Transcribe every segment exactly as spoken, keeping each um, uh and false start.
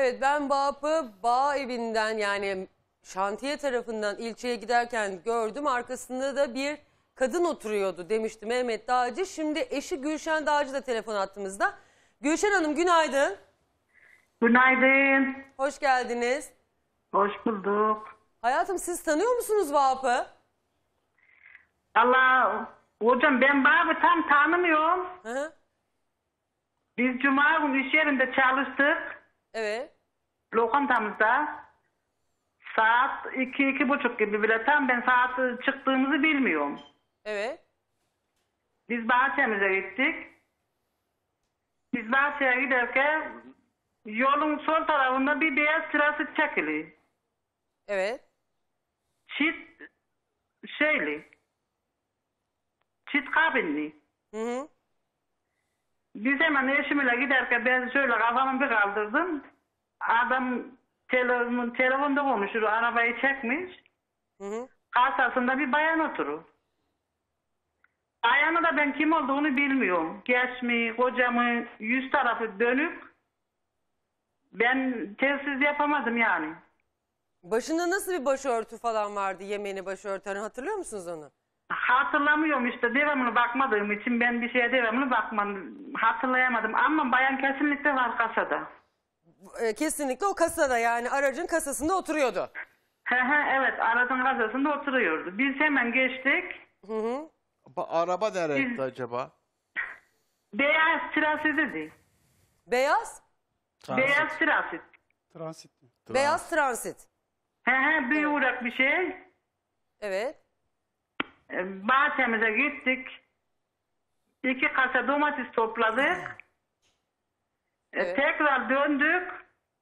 Evet, ben Vahap'ı bağ evinden yani şantiye tarafından ilçeye giderken gördüm. Arkasında da bir kadın oturuyordu demişti Mehmet Dağcı. Şimdi eşi Gülşen Dağcı da telefon attığımızda. Gülşen Hanım günaydın. Günaydın. Hoş geldiniz. Hoş bulduk. Hayatım siz tanıyor musunuz Vahap'ı? Allah hocam ben Vahap'ı tam tanımıyorum. Hı hı. Biz cuma günü iş yerinde çalıştık. Evet. Lokantamızda. Saat iki, iki buçuk gibi bile tam ben saat çıktığımızı bilmiyorum. Evet. Biz bahçemize gittik. Biz bahçeye giderken yolun sol tarafında bir beyaz sırası çekili. Evet. Çit şeyli. Çit kabinli. Hı hı. Biz hemen eşimle giderken ben şöyle kafamı bir kaldırdım. Adam telefon, telefonda konuşur, arabayı çekmiş. Hı hı. Kasasında bir bayan oturur. Bayanı da ben kim olduğunu bilmiyorum. Genç mi, koca mı, yüz tarafı dönük. Ben telsiz yapamadım yani. Başında nasıl bir başörtü falan vardı, yemeğini başörtü, hani hatırlıyor musunuz onu? Hatırlamıyorum işte, devamlı bakmadığım için ben bir şeye devamlı bakmadım. Hatırlayamadım ama bayan kesinlikle var kasada. E, kesinlikle o kasada, yani aracın kasasında oturuyordu. He he, evet, aracın kasasında oturuyordu. Biz hemen geçtik. Hı hı. Araba ne renkti Biz- acaba? Beyaz transit dedi. Beyaz? Beyaz transit. Transit. Beyaz transit. He he, bir uğrak bir şey. Evet. E, Bahçemize gittik. İki kasa domates topladık. E, Evet. tekrar döndük.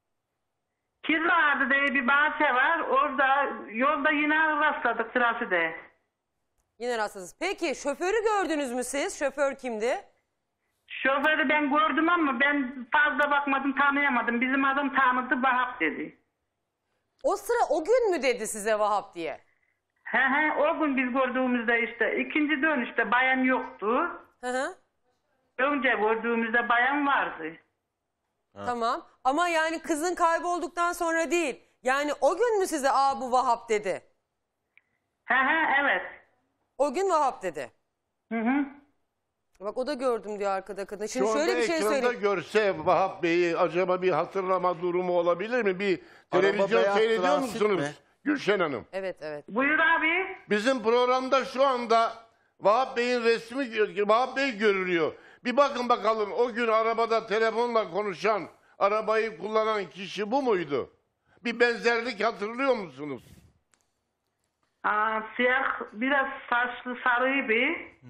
Kirliardı diye bir bahçe var. Orada yolda yine rastladık trafide. Yine rastladınız. Peki şoförü gördünüz mü siz? Şoför kimdi? Şoförü ben gördüm ama ben fazla bakmadım, tanıyamadım. Bizim adam tanıdı, Vahap dedi. O sıra o gün mü dedi size Vahap diye? He he, o gün biz gördüğümüzde işte ikinci dönüşte bayan yoktu. Hı hı. Önce gördüğümüzde bayan vardı. Tamam. Ama yani kızın kaybolduktan sonra değil. Yani o gün mü size aa bu Vahap dedi? He he, evet. O gün Vahap dedi. Hı hı. Bak o da gördüm diyor arkada kadın. Şimdi Şu anda şöyle bir şey ekranda söyleyeyim. görse Vahap Bey'i acaba bir hatırlama durumu olabilir mi? Bir televizyon beyaz seyrediyor transit musunuz mi? Gülşen Hanım? Evet evet. Buyur abi. Bizim programda şu anda Vahap Bey'in resmi, Vahap Bey görülüyor. Bir bakın bakalım, o gün arabada telefonla konuşan, arabayı kullanan kişi bu muydu? Bir benzerlik hatırlıyor musunuz? Aa, siyah, biraz saçlı, sarıydı.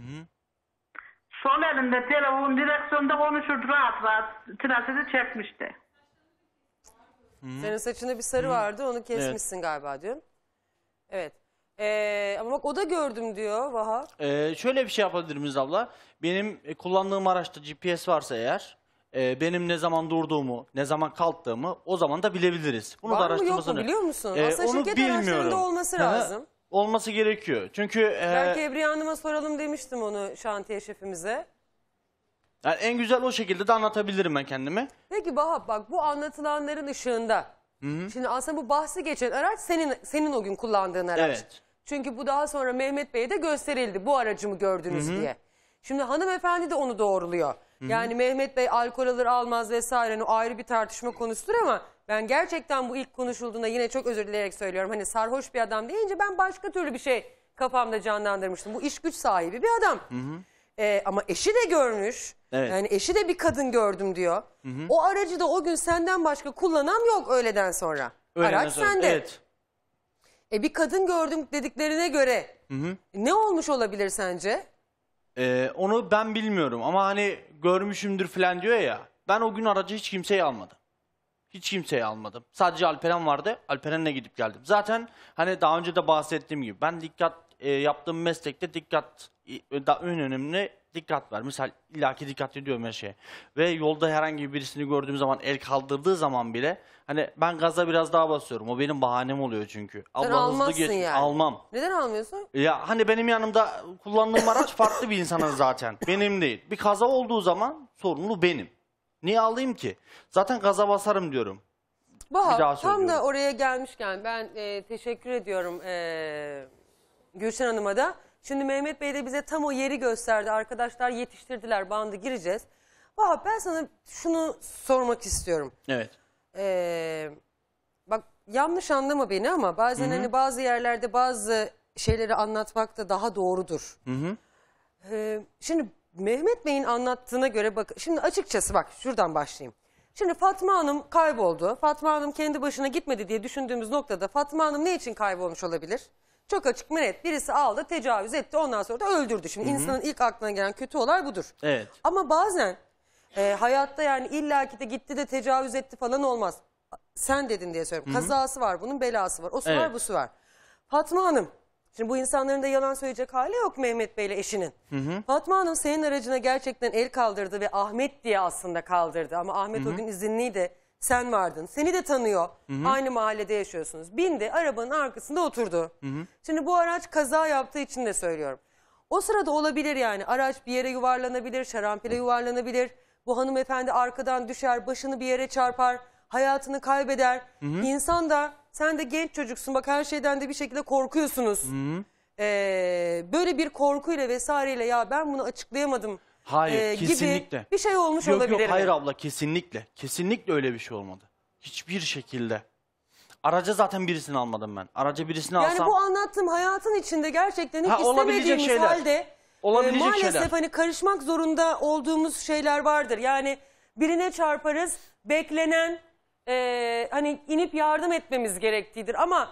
Sol elinde telefon, direksiyonda konuşurdu rahat rahat. Trafide çekmişti. Senin saçında bir sarı vardı, onu kesmişsin galiba diyorum. Evet. Ee, ama bak o da gördüm diyor Vahap. Ee, şöyle bir şey yapabilir miyiz abla? Benim e, kullandığım araçta G P S varsa eğer, e, benim ne zaman durduğumu, ne zaman kalktığımı o zaman da bilebiliriz. Bunu da Var mı yok mu araştırmasını. biliyor musun? Ee, Aslında onu şirket bilmiyorum. araçlarında olması Hı hı. lazım. Olması gerekiyor. Çünkü e, Belki Ebriye Hanım'a soralım demiştim onu şantiye şefimize. yani en güzel o şekilde de anlatabilirim ben kendimi. Peki Vahap bak bu anlatılanların ışığında. Şimdi aslında bu bahsi geçen araç senin senin o gün kullandığın araç. Evet. Çünkü bu daha sonra Mehmet Bey'e de gösterildi. Bu aracımı gördünüz diye. Şimdi hanımefendi de onu doğruluyor. Yani Mehmet Bey alkol alır almaz vesaire, hani o ayrı bir tartışma konusudur ama ben gerçekten bu ilk konuşulduğunda yine çok özür dileyerek söylüyorum. Hani sarhoş bir adam deyince ben başka türlü bir şey kafamda canlandırmıştım. Bu iş güç sahibi bir adam. Ee, ama eşi de görmüş. Evet. Yani eşi de bir kadın gördüm diyor. O aracı da o gün senden başka kullanan yok öğleden sonra. Öğleden Araç sonra- sende. Evet. E bir kadın gördüm dediklerine göre ne olmuş olabilir sence? Ee, onu ben bilmiyorum ama hani görmüşümdür falan diyor ya. Ben o gün aracı hiç kimseyi almadım. Hiç kimseyi almadım. Sadece Alperen vardı. Alperen'le gidip geldim. Zaten hani daha önce de bahsettiğim gibi ben dikkat e, yaptığım meslekte dikkat e, da, en önemli dikkat var. Misal illaki dikkat ediyorum her şeye. Ve yolda herhangi birisini gördüğüm zaman el kaldırdığı zaman bile hani ben gaza biraz daha basıyorum. O benim bahanem oluyor çünkü. Sen Abla hızlı almazsın geç. yani. Almam. Neden almıyorsun? Ya hani benim yanımda kullandığım araç farklı bir insanın zaten. Benim değil. Bir kaza olduğu zaman sorumlu benim. Niye alayım ki? Zaten gaza basarım diyorum. Bahar, Bir daha tam söylüyorum. da oraya gelmişken ben e, teşekkür ediyorum e, Gülşen Hanım'a da. Şimdi Mehmet Bey de bize tam o yeri gösterdi. Arkadaşlar yetiştirdiler, bandı gireceğiz. Bahar, ben sana şunu sormak istiyorum. Evet. Ee, bak yanlış anlama beni ama bazen hani bazı yerlerde bazı şeyleri anlatmak da daha doğrudur. Hı hı. Ee, şimdi Mehmet Bey'in anlattığına göre bak, şimdi açıkçası bak şuradan başlayayım. Şimdi Fatma Hanım kayboldu. Fatma Hanım kendi başına gitmedi diye düşündüğümüz noktada Fatma Hanım ne için kaybolmuş olabilir? Çok açık ve net. Birisi aldı, tecavüz etti, ondan sonra da öldürdü. Şimdi insanın ilk aklına gelen kötü olay budur. Evet. Ama bazen e, hayatta yani illaki de gitti de tecavüz etti falan olmaz. Sen dedin diye söylüyorum. Kazası var, bunun belası var. O su var, Evet. bu su var. Fatma Hanım, şimdi bu insanların da yalan söyleyecek hali yok Mehmet Bey'le eşinin. Fatma Hanım senin aracına gerçekten el kaldırdı ve Ahmet diye aslında kaldırdı. Ama Ahmet o gün izinliydi. Sen vardın. Seni de tanıyor. Aynı mahallede yaşıyorsunuz. Bindi, arabanın arkasında oturdu. Şimdi bu araç kaza yaptığı için de söylüyorum. O sırada olabilir yani. Araç bir yere yuvarlanabilir, şarampole yuvarlanabilir. Bu hanımefendi arkadan düşer, başını bir yere çarpar, hayatını kaybeder. İnsan da, sen de genç çocuksun, bak her şeyden de bir şekilde korkuyorsunuz. Ee, böyle bir korkuyla vesaireyle ya ben bunu açıklayamadım Hayır, e, kesinlikle. gibi bir şey olmuş Yok olabilir yok mi? hayır abla, kesinlikle. Kesinlikle öyle bir şey olmadı. Hiçbir şekilde. Araca zaten birisini almadım ben. Araca birisini Yani alsam... bu anlattığım hayatın içinde gerçekten hiç Ha, olabilecek istemediğimiz şeyler. halde e, Olabilecek maalesef şeyler. hani karışmak zorunda olduğumuz şeyler vardır. Yani birine çarparız, beklenen e, hani inip yardım etmemiz gerektiğidir. Ama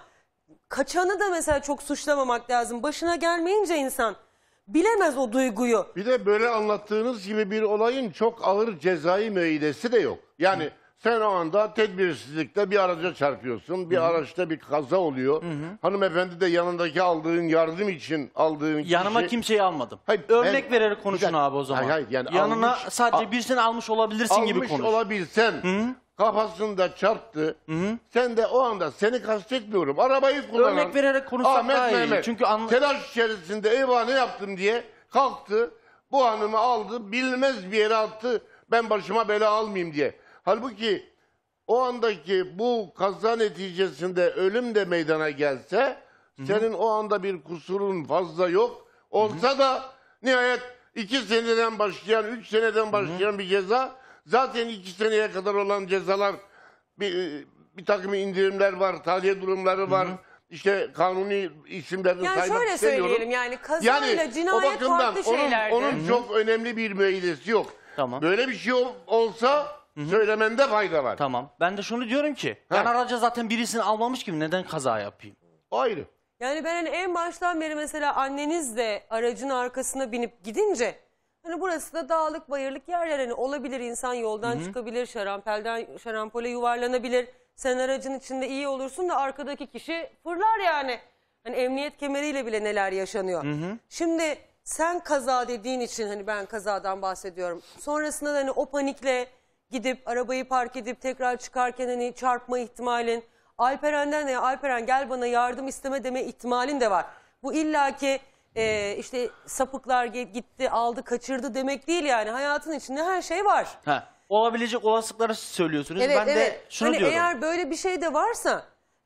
kaçanı da mesela çok suçlamamak lazım. Başına gelmeyince insan bilemez o duyguyu. Bir de böyle anlattığınız gibi bir olayın çok ağır cezai müeyyidesi de yok. Yani sen o anda tedbirsizlikle bir araca çarpıyorsun. Bir araçta bir kaza oluyor. Hanımefendi de yanındaki aldığın yardım için aldığın Yanıma kişi... kimseyi almadım. Hayır, Örnek ben- vererek konuşun Bir dakika. abi o zaman. Hayır, hayır, yani Yanına almış- sadece al- birisini almış olabilirsin gibi Almış konuş. olabilsen kafasında çarptı. Sen de o anda, seni kastetmiyorum, arabayı kullanan Örnek vererek konuşsak Ahmet daha iyi. Mehmet Çünkü anla- telaş içerisinde eyvah ne yaptım diye kalktı. Bu hanımı aldı, bilinmez bir yere attı. Ben başıma bela almayayım diye. Halbuki o andaki bu kaza neticesinde ölüm de meydana gelse senin o anda bir kusurun fazla yok. Olsa da nihayet iki seneden başlayan, üç seneden başlayan bir ceza, zaten iki seneye kadar olan cezalar bir, bir takım indirimler var, tahliye durumları var. İşte kanuni isimlerini Yani saymak şöyle istemiyorum. söyleyelim, yani kazayla Yani o cinayet bakımdan farklı onun, şeylerdir. onun çok önemli bir müeyyidesi yok. Tamam. Böyle bir şey ol- olsa söylemende fayda var. Tamam. Ben de şunu diyorum ki ben Ha. araca zaten birisini almamış gibi neden kaza yapayım? O ayrı. Yani ben hani en baştan beri mesela anneniz de aracın arkasına binip gidince hani burası da dağlık bayırlık yerler, hani olabilir, insan yoldan çıkabilir, şarampelden şarampole yuvarlanabilir. Sen aracın içinde iyi olursun da arkadaki kişi fırlar yani. Hani emniyet kemeriyle bile neler yaşanıyor. Şimdi sen kaza dediğin için hani ben kazadan bahsediyorum. Sonrasında da hani o panikle gidip arabayı park edip tekrar çıkarken hani çarpma ihtimalin, Alperen'den de ya Alperen gel bana yardım isteme deme ihtimalin de var. Bu illaki e, işte sapıklar ge- gitti aldı kaçırdı demek değil yani, hayatın içinde her şey var. Ha. Olabilecek olasılıkları siz söylüyorsunuz. Evet ben de evet. şunu Hani diyorum. eğer böyle bir şey de varsa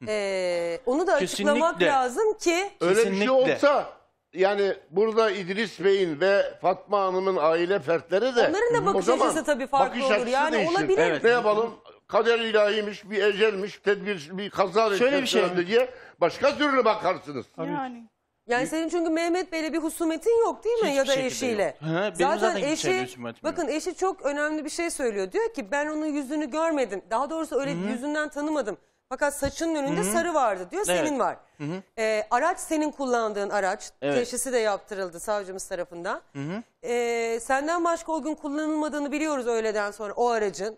e, onu da açıklamak Kesinlikle. lazım ki. Öyle bir şey Kesinlikle. olsa yani burada İdris Bey'in ve Fatma Hanım'ın aile fertleri de Onların da bakış o zaman açısı tabii farklı bakış olur. açısı Yani değişir. olabilir. Evet. Ne yapalım? Kader ilahiymiş, bir ecelmiş, tedbir, bir kaza Şöyle bir şey. öldü diye başka türlü bakarsınız. Yani. Yani senin çünkü Mehmet Bey'le bir husumetin yok değil mi, Hiçbir ya da şekilde eşiyle? yok. He, benim zaten hiçbir şeyle husumetim yok. bakın eşi çok önemli bir şey söylüyor. Diyor ki ben onun yüzünü görmedim. Daha doğrusu öyle yüzünden tanımadım. Fakat saçının önünde sarı vardı diyor, Evet. senin var. Ee, araç senin kullandığın araç. Evet. Teşhisi de yaptırıldı savcımız tarafından. Ee, senden başka o gün kullanılmadığını biliyoruz öğleden sonra o aracın.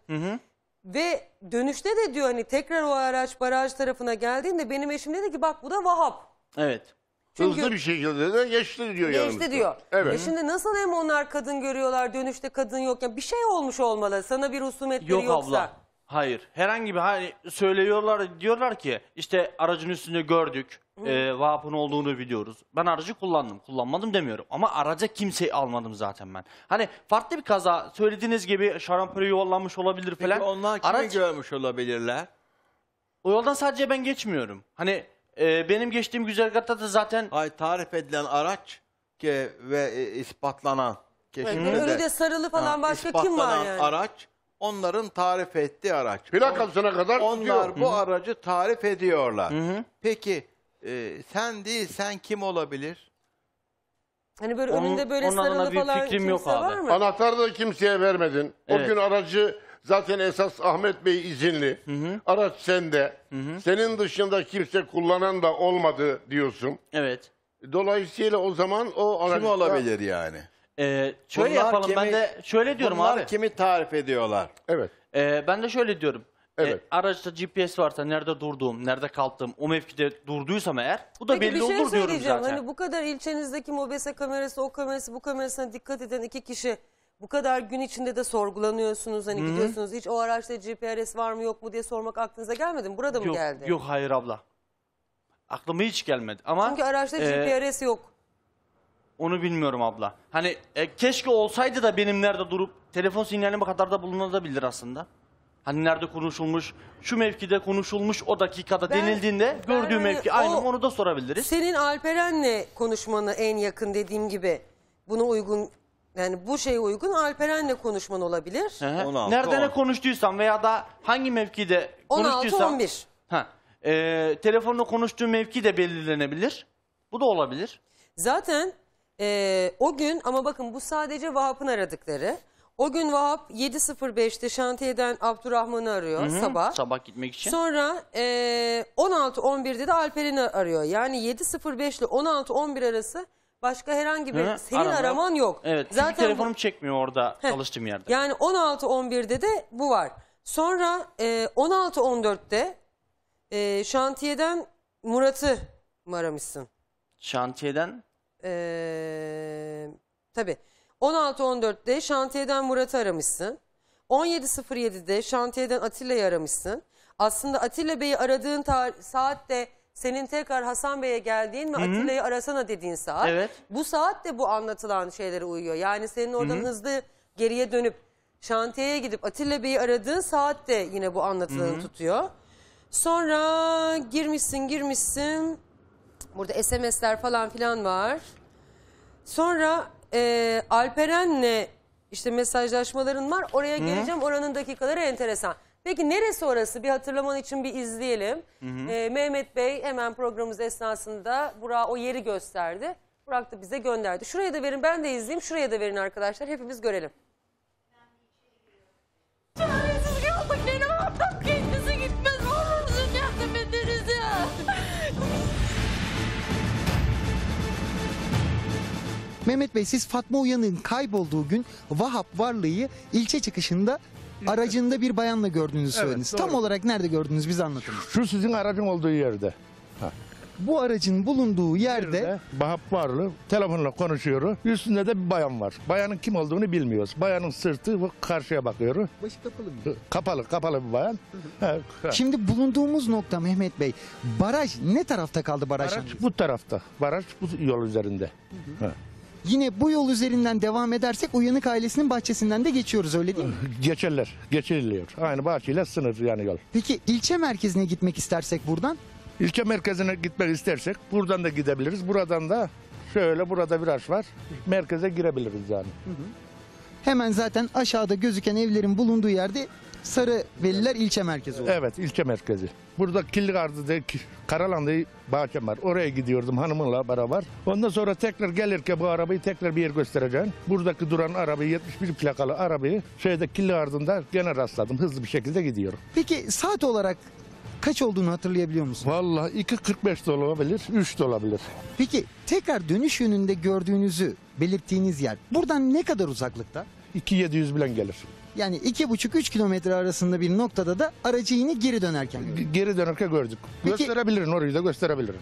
Ve dönüşte de diyor hani tekrar o araç baraj tarafına geldiğinde benim eşim dedi ki bak bu da Vahap. Evet. Çünkü Hızlı bir şekilde de geçti diyor yanımızda. geçti diyor. Evet. E şimdi nasıl hem onlar kadın görüyorlar, dönüşte kadın yok. Ya bir şey olmuş olmalı. Sana bir husumetleri Yok yoksa. abla. Hayır. Herhangi bir hani söylüyorlar, diyorlar ki işte aracın üstünde gördük. E, Vahap'ın olduğunu biliyoruz. Ben aracı kullandım. Kullanmadım demiyorum. Ama araca kimseyi almadım zaten ben. Hani farklı bir kaza söylediğiniz gibi şarampole yuvarlanmış olabilir falan. Peki onlar kimi Araç- görmüş olabilirler? O yoldan sadece ben geçmiyorum. Hani e, benim geçtiğim güzergahta da zaten Ay tarif edilen araç ki ve e, ispatlanan Evet, keşifte önü de sarılı falan ha, başka kim var ispatlanan yani? araç onların tarif ettiği araç. Plakasına kadar Onlar tutuyor. bu aracı tarif ediyorlar. Peki e, sen değil sen kim olabilir? Hani böyle Onun- önünde böyle onun adına sarılı bir falan fikrim kimse yok abi. var mı? Anahtarı da kimseye vermedin. O Evet. gün aracı zaten esas Ahmet Bey izinli. Araç sende. Senin dışında kimse kullanan da olmadı diyorsun. evet. Dolayısıyla o zaman o araç... Kim olabilir yani? E, şöyle Bunlar yapalım ben kimi- de şöyle diyorum Bunlar abi. kimi tarif ediyorlar? Evet. E, ben de şöyle diyorum. Evet. E, araçta G P S varsa nerede durduğum, nerede kalktığım, o mevkide durduysam eğer bu da Peki belli bir şey olur diyorum söyleyeceğim. zaten. Hani bu kadar ilçenizdeki mobese kamerası, o kamerası, bu kamerasına dikkat eden iki kişi bu kadar gün içinde de sorgulanıyorsunuz. Hani gidiyorsunuz hiç o araçta G P S var mı yok mu diye sormak aklınıza gelmedi mi? Burada mı Yok, geldi? yok hayır abla. Aklıma hiç gelmedi ama Çünkü araçta e, G P S yok. onu bilmiyorum abla. Hani e, keşke olsaydı da benim nerede durup telefon sinyalime kadar da bulunabilir aslında. Hani nerede konuşulmuş, şu mevkide konuşulmuş o dakikada Ben- denildiğinde ben gördüğü hani mevki o- aynı mı onu da sorabiliriz. Senin Alperen'le konuşmanı en yakın dediğim gibi buna uygun, yani bu şeye uygun Alperen'le konuşman olabilir. Hı hı. on altı, Nerede ne on. konuştuysam veya da hangi mevkide on altı konuştuysam on bir. ha, e, telefonla konuştuğu mevki de belirlenebilir. Bu da olabilir. Zaten e, o gün, ama bakın bu sadece Vahap'ın aradıkları. O gün Vahap yedi sıfır beşte şantiyeden Abdurrahman'ı arıyor Hı, sabah. Sabah gitmek için. Sonra e, on altı on birde de Alperen'i arıyor. Yani yedi sıfır beş ile on altı on bir arası başka herhangi bir Hı, senin arama- araman yok. Evet. Çünkü Zaten bu- telefonum çekmiyor orada Heh, çalıştığım yerde. Yani on altı on birde de bu var. Sonra e, on altı on dörtte e, şantiyeden Murat'ı mı aramışsın? Şantiyeden Ee, tabii. on altı on dörtte şantiyeden Murat'ı aramışsın. on yedi sıfır yedide şantiyeden Atilla'yı aramışsın. Aslında Atilla Bey'i aradığın tar- saat de senin tekrar Hasan Bey'e geldiğin ve Atilla'yı arasana dediğin saat. Evet. Bu saat de bu anlatılan şeylere uyuyor. Yani senin oradan hızlı geriye dönüp şantiyeye gidip Atilla Bey'i aradığın saat de yine bu anlatılanı tutuyor. Sonra girmişsin girmişsin. Burada S M S'ler falan filan var. Sonra e, Alperen'le işte mesajlaşmaların var. Oraya geleceğim. Oranın dakikaları enteresan. Peki neresi orası? Bir hatırlaman için bir izleyelim. E, Mehmet Bey hemen programımız esnasında Burak'a o yeri gösterdi. Burak da bize gönderdi. Şuraya da verin, ben de izleyeyim. Şuraya da verin arkadaşlar. Hepimiz görelim. Çaresiz kaldık. Benim ortam kendisi gitmez. Ne olursun yardım ederiz ya. Mehmet Bey, siz Fatma Uyanık'ın kaybolduğu gün Vahap Varlı'yı ilçe çıkışında aracında bir bayanla gördüğünüzü söylediniz. doğru. Tam olarak nerede gördünüz, bize anlatın. Şu sizin aracın olduğu yerde. Bu aracın bulunduğu yerde Yerde Vahap Varlı telefonla konuşuyor. Üstünde de bir bayan var. Bayanın kim olduğunu bilmiyoruz. Bayanın sırtı bu karşıya bakıyor. başı kapalı mı? Kapalı, kapalı bir bayan. Ha, ha. Şimdi bulunduğumuz nokta Mehmet Bey, baraj ne tarafta kaldı baraj? Baraj bu tarafta. Baraj bu yol üzerinde. Ha. Yine bu yol üzerinden devam edersek Uyanık ailesinin bahçesinden de geçiyoruz, öyle değil mi? Geçerler, geçiriliyor. Aynı bahçeyle sınır yani yol. Peki ilçe merkezine gitmek istersek buradan? İlçe merkezine gitmek istersek buradan da gidebiliriz. Buradan da şöyle burada viraj var. Merkeze girebiliriz yani. Hemen zaten aşağıda gözüken evlerin bulunduğu yerde Sarıveliler ilçe merkezi oluyor. Evet, ilçe merkezi. Burada Killigardı'da Karalan'da bahçem var. Oraya gidiyordum hanımınla beraber. Ondan sonra tekrar gelirken bu arabayı tekrar bir yer göstereceğim. Buradaki duran arabayı, yetmiş bir plakalı arabayı şeyde Killigardı'nda gene rastladım. Hızlı bir şekilde gidiyorum. Peki saat olarak kaç olduğunu hatırlayabiliyor musun? Vallahi iki kırk beş de olabilir, üç de olabilir. Peki tekrar dönüş yönünde gördüğünüzü belirttiğiniz yer buradan ne kadar uzaklıkta? iki yedi yüz bilen gelir. Yani iki buçuk üç kilometre arasında bir noktada da aracı yine geri dönerken gördüm. G- Geri dönerken gördük. Peki- Gösterebilirim, orayı da gösterebilirim.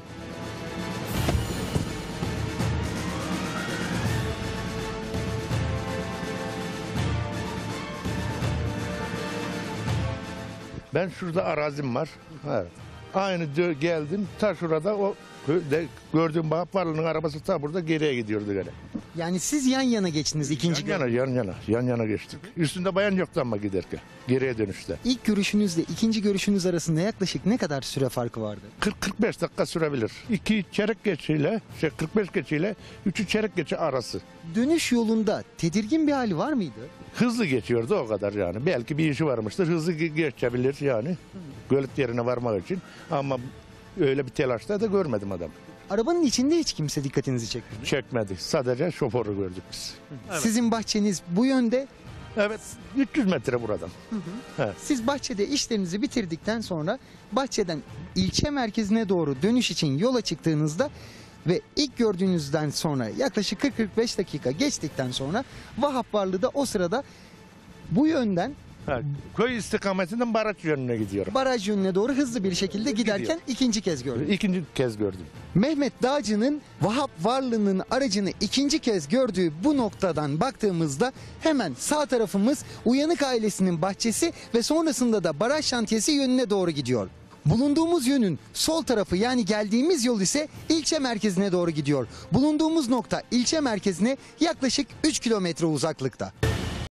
Ben şurada arazim var. Evet. Aynı dö- geldim. Ta şurada o De, gördüğüm Vahap Varlı'nın arabası ta burada geriye gidiyordu gene. Yani siz yan yana geçtiniz ikinci Yan yana, gün. yan yana, yan yana geçtik. Üstünde bayan yoktu ama giderken, geriye dönüşte. İlk görüşünüzle ikinci görüşünüz arasında yaklaşık ne kadar süre farkı vardı? kırk kırk beş dakika sürebilir. İki çeyrek geçiyle, şey kırk beş geçiyle, üçü çeyrek geçi arası. Dönüş yolunda tedirgin bir hali var mıydı? Hızlı geçiyordu o kadar yani. Belki bir işi varmıştır, hızlı ge- geçebilir yani. Gölet yerine varmak için. Ama öyle bir telaşta da görmedim adam. Arabanın içinde hiç kimse dikkatinizi çekmedi. Çekmedi. Sadece şoförü gördük biz. Sizin bahçeniz bu yönde. Evet, üç yüz metre buradan. Siz bahçede işlerinizi bitirdikten sonra bahçeden ilçe merkezine doğru dönüş için yola çıktığınızda ve ilk gördüğünüzden sonra yaklaşık kırk kırk beş dakika geçtikten sonra Vahap Varlı da o sırada bu yönden Ha, köy istikametinden Baraj yönüne gidiyorum. baraj yönüne doğru hızlı bir şekilde giderken ikinci kez gördüm. İkinci kez gördüm. Mehmet Dağcı'nın Vahap Varlı'nın aracını ikinci kez gördüğü bu noktadan baktığımızda hemen sağ tarafımız Uyanık ailesinin bahçesi ve sonrasında da baraj şantiyesi yönüne doğru gidiyor. Bulunduğumuz yönün sol tarafı yani geldiğimiz yol ise ilçe merkezine doğru gidiyor. Bulunduğumuz nokta ilçe merkezine yaklaşık üç kilometre uzaklıkta.